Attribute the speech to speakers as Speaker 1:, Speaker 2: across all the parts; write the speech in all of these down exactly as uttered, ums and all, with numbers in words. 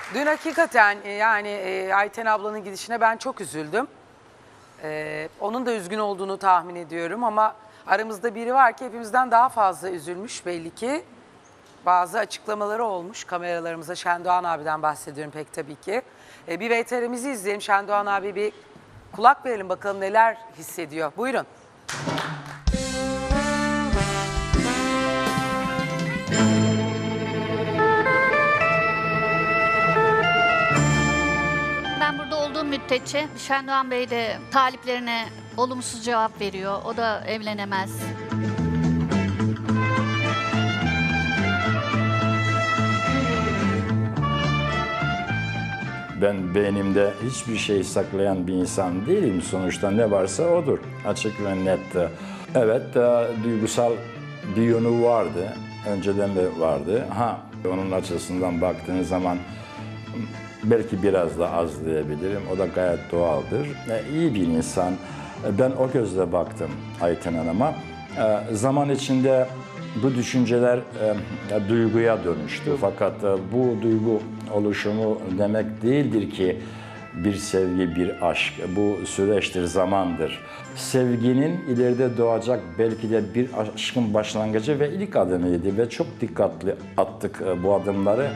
Speaker 1: Dün hakikaten yani e, Ayten ablanın gidişine ben çok üzüldüm. E, onun da üzgün olduğunu tahmin ediyorum ama aramızda biri var ki hepimizden daha fazla üzülmüş belli ki. Bazı açıklamaları olmuş kameralarımıza. Şendoğan abiden bahsediyorum pek tabii ki. E, bir V T R'mizi izleyelim. Şendoğan abi bir kulak verelim bakalım neler hissediyor. Buyurun.
Speaker 2: Ben burada olduğum müddetçe Şendoğan Bey de taliplerine olumsuz cevap veriyor. O da evlenemez.
Speaker 3: Ben beynimde hiçbir şey saklayan bir insan değilim. Sonuçta ne varsa odur. Açık ve net. Evet, duygusal bir yönü vardı. Önceden de vardı. Ha, onun açısından baktığın zaman belki biraz da az diyebilirim. O da gayet doğaldır. İyi bir insan. Ben o gözle baktım Ayten Hanım'a. Zaman içinde bu düşünceler e, duyguya dönüştü. Fakat e, bu duygu oluşumu demek değildir ki bir sevgi, bir aşk. Bu süreçtir, zamandır. Sevginin ileride doğacak belki de bir aşkın başlangıcı ve ilk adımıydı ve çok dikkatli attık e, bu adımları.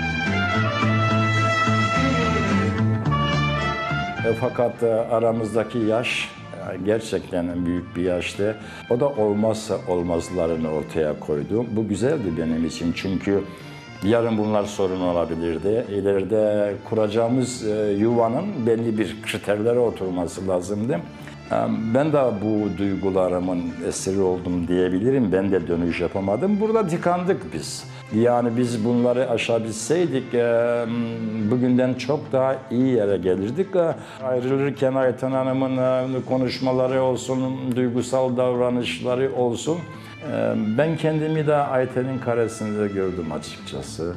Speaker 3: E, fakat e, aramızdaki yaş gerçekten büyük bir yaştı. O da olmazsa olmazlarını ortaya koydu. Bu güzeldi benim için çünkü yarın bunlar sorun olabilirdi. İleride kuracağımız yuvanın belli bir kriterlere oturması lazımdı. Ben de bu duygularımın esiri oldum diyebilirim. Ben de dönüş yapamadım. Burada tıkandık biz. Yani biz bunları aşabilseydik bugünden çok daha iyi yere gelirdik. Ayrılırken Ayten Hanım'ın konuşmaları olsun, duygusal davranışları olsun. Ben kendimi de Ayten'in karesinde gördüm açıkçası.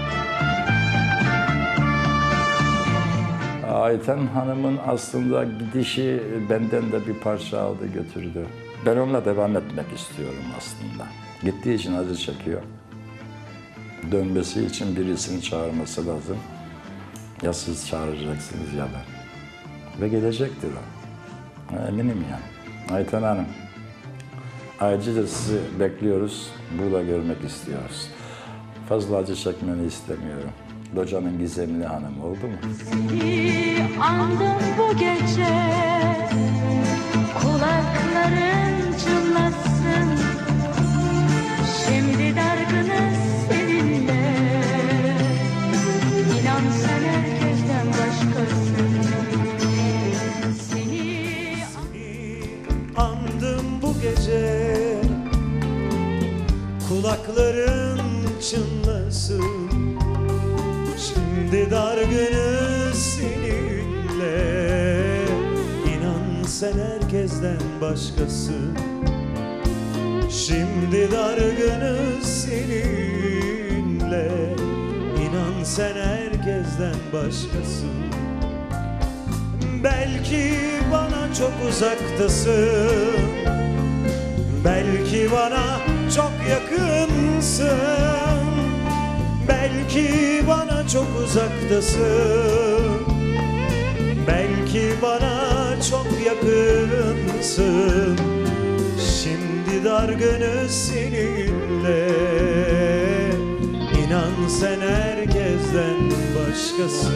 Speaker 3: Ayten Hanım'ın aslında gidişi benden de bir parça aldı götürdü. Ben onunla devam etmek istiyorum aslında. Gittiği için acı çekiyor. Dönmesi için birisini çağırması lazım. Ya siz çağıracaksınız ya ben. Ve gelecektir o. Eminim yani. Ayten Hanım, ayrıca sizi bekliyoruz. Burada görmek istiyoruz. Fazla acı çekmeni istemiyorum. Locanın gizemli hanım oldu mu?
Speaker 4: Seni andım bu gece, kulakların çınlasın. Şimdi dargınız seninle, İnan sen herkesten başkasın. Seni
Speaker 5: andım bu gece, kulakların çınlasın. Şimdi dargınız seninle, İnan sen herkesten başkasın. Şimdi dargınız seninle, İnan sen herkesten başkasın. Belki bana çok uzaktasın, belki bana çok yakınsın. Belki bana çok uzaktasın, belki bana çok yakınsın. Şimdi dargınız seninle, İnan sen herkesten başkasın.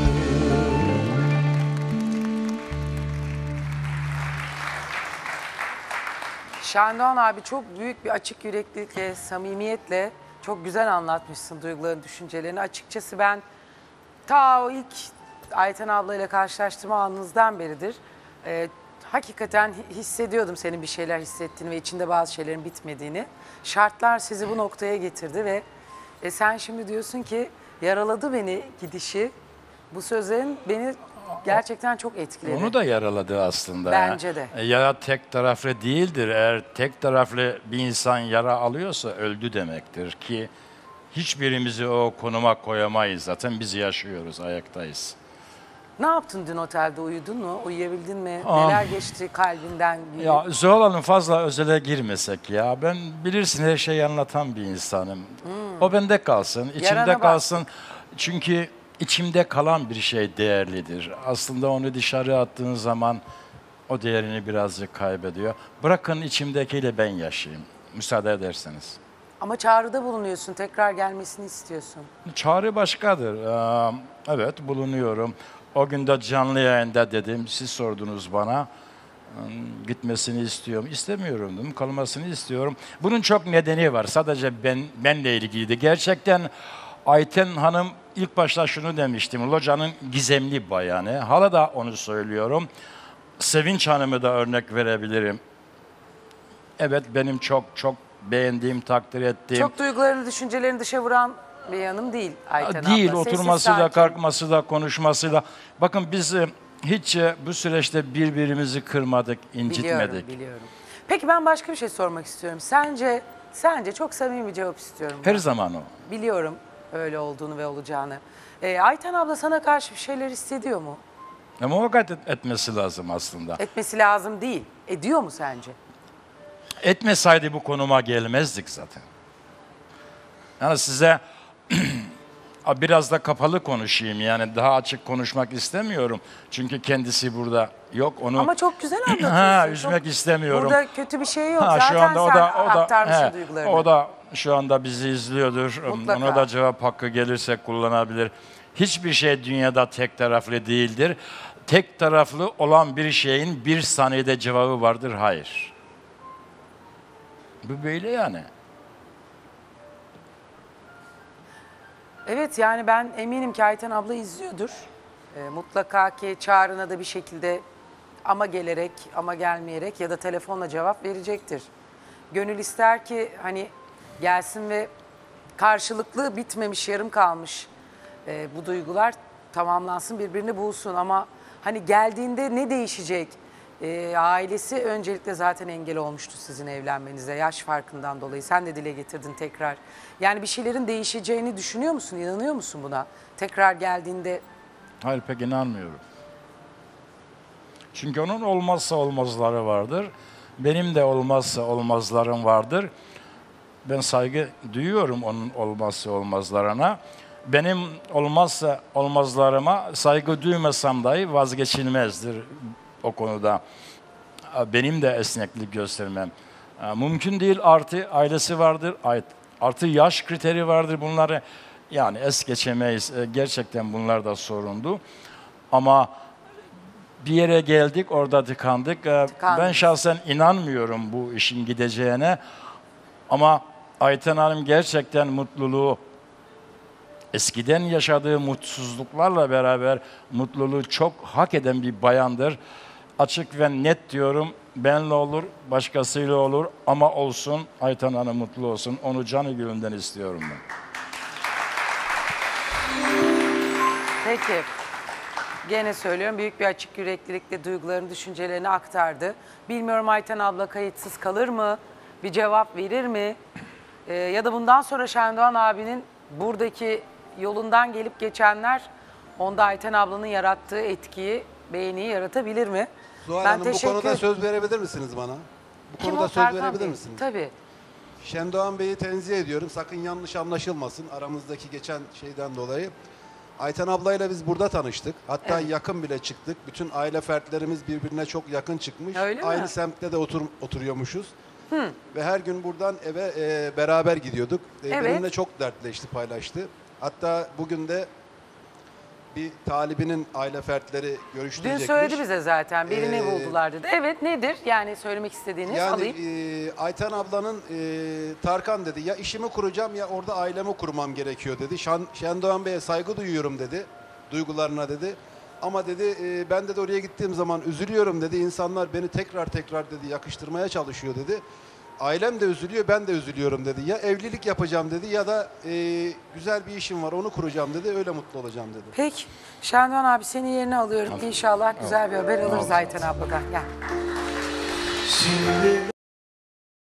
Speaker 1: Şendoğan abi çok büyük bir açık yüreklilikle, samimiyetle çok güzel anlatmışsın duygularını, düşüncelerini. Açıkçası ben ta o ilk Ayten ablayla karşılaştırma anınızdan beridir e, hakikaten hissediyordum senin bir şeyler hissettiğini ve içinde bazı şeylerin bitmediğini. Şartlar sizi bu noktaya getirdi ve e, sen şimdi diyorsun ki yaraladı beni gidişi. Bu sözlerin beni gerçekten çok etkiledi.
Speaker 3: Onu da yaraladı aslında.
Speaker 1: Bence de.
Speaker 3: Yara tek taraflı değildir. Eğer tek taraflı bir insan yara alıyorsa öldü demektir ki hiçbirimizi o konuma koyamayız. Zaten biz yaşıyoruz, ayaktayız.
Speaker 1: Ne yaptın dün otelde? Uyudun mu? Uyuyabildin mi?
Speaker 3: Aa.
Speaker 1: Neler geçti kalbinden?
Speaker 3: Ya Zuhal Hanım fazla özele girmesek ya. Ben bilirsin her şeyi anlatan bir insanım. Hmm. O bende kalsın, içimde
Speaker 1: Yarana
Speaker 3: kalsın. Çünkü içimde kalan bir şey değerlidir. Aslında onu dışarı attığın zaman o değerini birazcık kaybediyor. Bırakın içimdekiyle ben yaşayayım. Müsaade ederseniz.
Speaker 1: Ama çağrıda bulunuyorsun, tekrar gelmesini istiyorsun.
Speaker 3: Çağrı başkadır. Ee, evet, bulunuyorum. O gün de canlı yayında dedim, siz sordunuz bana. Hmm, Gitmesini istiyorum. İstemiyorum dedim, kalmasını istiyorum. Bunun çok nedeni var. Sadece ben benle ilgiliydi. Gerçekten Ayten Hanım ilk başta şunu demiştim. Loca'nın gizemli bayanı. Hala da onu söylüyorum. Sevinç Hanım'ı da örnek verebilirim. Evet, benim çok çok beğendiğim, takdir ettiğim.
Speaker 1: Çok duygularını, düşüncelerini dışa vuran bir yanım değil Ayten abla.
Speaker 3: Değil,
Speaker 1: Sessiz,
Speaker 3: oturmasıyla,
Speaker 1: sakin.
Speaker 3: kalkmasıyla, konuşmasıyla. Bakın biz e, hiç e, bu süreçte birbirimizi kırmadık, incitmedik.
Speaker 1: Biliyorum, biliyorum. Peki ben başka bir şey sormak istiyorum. Sence, sence çok samimi bir cevap istiyorum.
Speaker 3: Her
Speaker 1: ben.
Speaker 3: zaman o.
Speaker 1: Biliyorum öyle olduğunu ve olacağını. Ee, Ayten abla sana karşı bir şeyler hissediyor mu?
Speaker 3: Ama muhakkak et- etmesi lazım aslında.
Speaker 1: Etmesi lazım değil. Ediyor mu sence?
Speaker 3: Etmeseydi bu konuma gelmezdik zaten. Yani size biraz da kapalı konuşayım, yani daha açık konuşmak istemiyorum. Çünkü kendisi burada yok, onu
Speaker 1: Ama çok güzel anlatıyorsun.
Speaker 3: ha,
Speaker 1: Çok-
Speaker 3: üzmek istemiyorum.
Speaker 1: Burada kötü bir şey yok.
Speaker 3: Ha,
Speaker 1: Zaten
Speaker 3: şu anda o
Speaker 1: sen
Speaker 3: da o da
Speaker 1: aktarmışsın
Speaker 3: he,
Speaker 1: duygularını.
Speaker 3: o da şu anda bizi izliyordur.
Speaker 1: Mutlaka.
Speaker 3: Ona da cevap hakkı gelirse kullanabilir. Hiçbir şey dünyada tek taraflı değildir. Tek taraflı olan bir şeyin bir saniyede cevabı vardır. Hayır. Bu böyle yani.
Speaker 1: Evet, yani ben eminim ki Ayten abla izliyordur. Ee, mutlaka ki çağrına da bir şekilde ama gelerek ama gelmeyerek ya da telefonla cevap verecektir. Gönül ister ki hani gelsin ve karşılıklı bitmemiş, yarım kalmış e, bu duygular tamamlansın, birbirini bulsun. Ama hani geldiğinde ne değişecek? E, ailesi öncelikle zaten engel olmuştu sizin evlenmenize, yaş farkından dolayı. Sen de dile getirdin tekrar. Yani bir şeylerin değişeceğini düşünüyor musun, inanıyor musun buna? Tekrar geldiğinde
Speaker 3: Hayır, pek inanmıyorum. Çünkü onun olmazsa olmazları vardır. Benim de olmazsa olmazlarım vardır. Ben saygı duyuyorum onun olmazsa olmazlarına. Benim olmazsa olmazlarıma saygı duymasam dahi vazgeçilmezdir o konuda. Benim de esneklik göstermem mümkün değil. Artı ailesi vardır, artı yaş kriteri vardır. Bunları yani es geçemeyiz. Gerçekten bunlar da sorundu. Ama bir yere geldik, orada tıkandık. Ben şahsen inanmıyorum bu işin gideceğine. Ama Ayten Hanım gerçekten mutluluğu, eskiden yaşadığı mutsuzluklarla beraber mutluluğu çok hak eden bir bayandır. Açık ve net diyorum, benle olur, başkasıyla olur ama olsun, Ayten Hanım mutlu olsun. Onu canı gönülden istiyorum ben.
Speaker 1: peki. Gene söylüyorum, büyük bir açık yüreklilikle duygularını, düşüncelerini aktardı. Bilmiyorum Ayten abla kayıtsız kalır mı? Bir cevap verir mi? Ee, ya da bundan sonra Şendoğan abinin buradaki yolundan gelip geçenler onda Ayten ablanın yarattığı etkiyi, beğeniyi yaratabilir mi?
Speaker 6: Zuhal
Speaker 1: Ben
Speaker 6: Hanım, bu
Speaker 1: teşekkür-
Speaker 6: konuda söz verebilir misiniz bana? Bu
Speaker 1: Kim
Speaker 6: konuda
Speaker 1: o?
Speaker 6: söz
Speaker 1: Tarkan
Speaker 6: verebilir
Speaker 1: Bey.
Speaker 6: misiniz?
Speaker 1: Tabii.
Speaker 6: Şendoğan Bey'i tenzih ediyorum. Sakın yanlış anlaşılmasın aramızdaki geçen şeyden dolayı. Ayten ablayla biz burada tanıştık. Hatta
Speaker 1: Evet.
Speaker 6: yakın bile çıktık. Bütün aile fertlerimiz birbirine çok yakın çıkmış.
Speaker 1: Öyle mi?
Speaker 6: Aynı semtte de otur, oturuyormuşuz. Ve her gün buradan eve e, beraber gidiyorduk. E,
Speaker 1: Evet.
Speaker 6: Benimle çok dertleşti, paylaştı. Hatta bugün de bir talibinin aile fertleri
Speaker 1: Dün
Speaker 6: görüştürecekmiş.
Speaker 1: söyledi bize zaten. Birini
Speaker 6: Ee,
Speaker 1: buldular dedi. Evet, nedir? Yani söylemek istediğiniz,
Speaker 6: Yani
Speaker 1: alayım.
Speaker 6: e, Ayten ablanın e, Tarkan dedi ya işimi kuracağım ya orada ailemi kurmam gerekiyor dedi. Şan, Şendoğan Bey'e saygı duyuyorum dedi. Duygularına dedi. Ama dedi e, ben de oraya gittiğim zaman üzülüyorum dedi. İnsanlar beni tekrar tekrar dedi yakıştırmaya çalışıyor dedi. Ailem de üzülüyor, ben de üzülüyorum dedi. Ya evlilik yapacağım dedi ya da e, güzel bir işim var onu kuracağım dedi. Öyle mutlu olacağım dedi.
Speaker 1: Peki. Şendoğan abi senin yerine alıyorum. İnşallah güzel bir haber alırız Ayten abladan. Gel.
Speaker 5: Şimdi